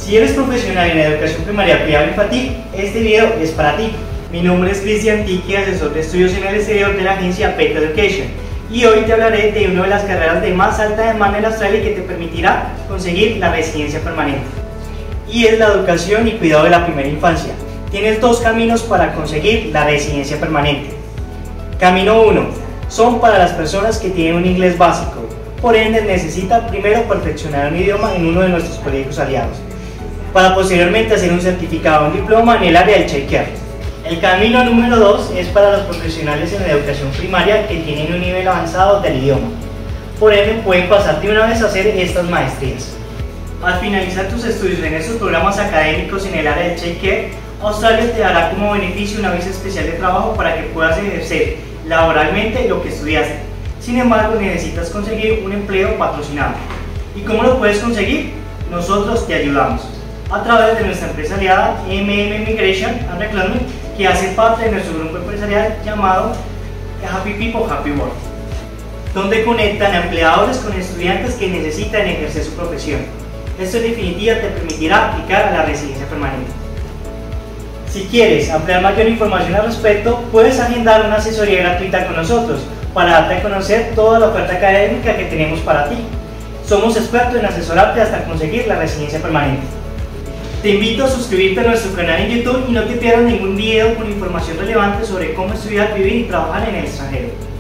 Si eres profesional en educación primaria, cuidado infantil, este video es para ti. Mi nombre es Cristian Tiki, asesor de estudios en el exterior de la agencia Pet Education, y hoy te hablaré de una de las carreras de más alta demanda en Australia que te permitirá conseguir la residencia permanente. Y es la educación y cuidado de la primera infancia. Tienes dos caminos para conseguir la residencia permanente. Camino 1. Son para las personas que tienen un inglés básico, por ende necesita primero perfeccionar un idioma en uno de nuestros colegios aliados, para posteriormente hacer un certificado o un diploma en el área del child care. El camino número 2 es para los profesionales en la educación primaria que tienen un nivel avanzado del idioma, por ende pueden pasar de una vez a hacer estas maestrías. Al finalizar tus estudios en estos programas académicos en el área del child care, Australia te dará como beneficio una visa especial de trabajo para que puedas ejercer laboralmente lo que estudiaste. Sin embargo, necesitas conseguir un empleo patrocinado. ¿Y cómo lo puedes conseguir? Nosotros te ayudamos a través de nuestra empresa aliada Immigration and Recruitment, que hace parte de nuestro grupo empresarial llamado Happy People Happy Work, donde conectan a empleadores con estudiantes que necesitan ejercer su profesión. Esto en definitiva te permitirá aplicar a la residencia permanente. Si quieres ampliar mayor información al respecto, puedes agendar una asesoría gratuita con nosotros para darte a conocer toda la oferta académica que tenemos para ti. Somos expertos en asesorarte hasta conseguir la residencia permanente. Te invito a suscribirte a nuestro canal en YouTube y no te pierdas ningún video con información relevante sobre cómo estudiar, vivir y trabajar en el extranjero.